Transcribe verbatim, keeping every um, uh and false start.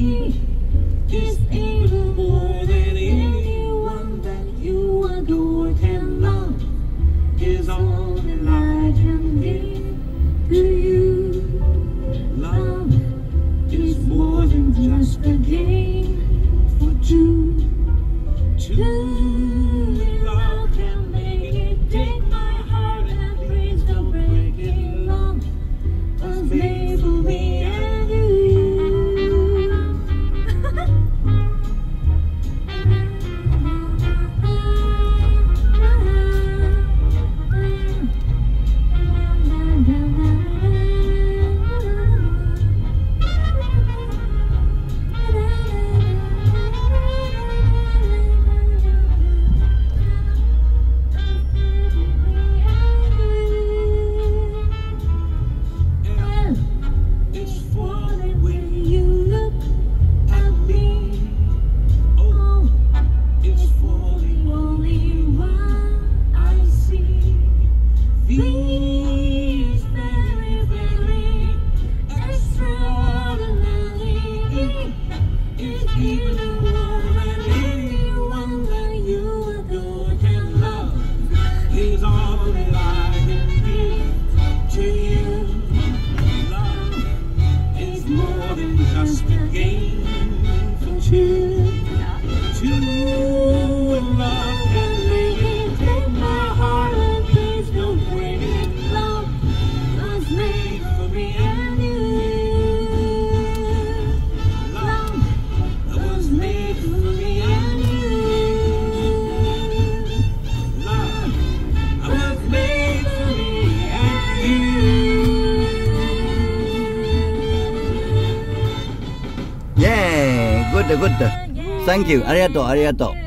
is even more than anyone that you adore can love. Is all that I can give to you. Love is more than just a game for two. Two love can make it. Take my heart and please don't break it. Love was made for me and you. Please, very, very extraordinary. It's even more than anyone that you adore can love. Is all that I can give to you. Love is more than just a game for two. Two in love can make it. Take my heart and please don't break it. Love was made for me and you. Love was made for me and you. Love was made for me and you. Yeah, good, good. Thank you. ありがとう、ありがとう。